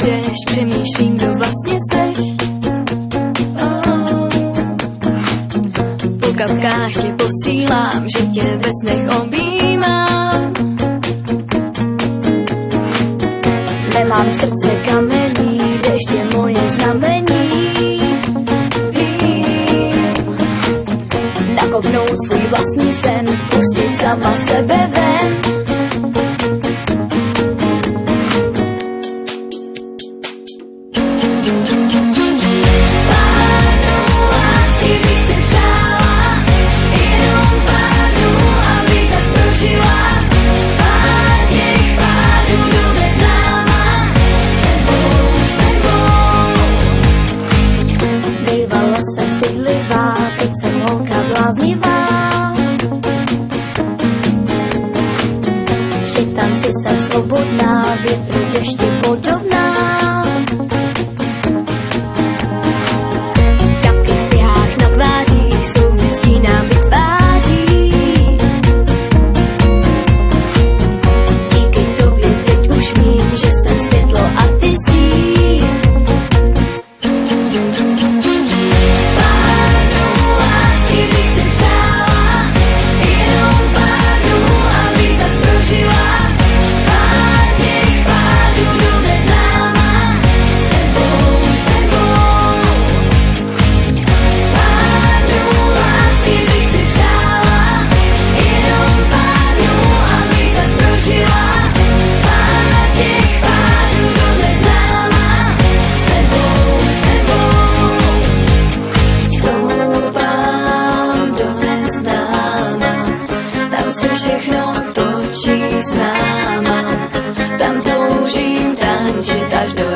jdeš, přemýšlím, kdo vlastně seš. Po kapkách tě posílám, že tě ve snech objímám. Nemám srdce kamení, jdeš je moje znamení. Nakopnout svůj vlastní sen, pustit sama sebe ven. Při tanci jsem svobodná, větru dešti podobná. Kapky v pěhách na tvářích, souměstí nám vytváří. Díky tobě teď už vím, že jsem světlo a ty stín. Všechno točí s náma, tam toužím tančit až do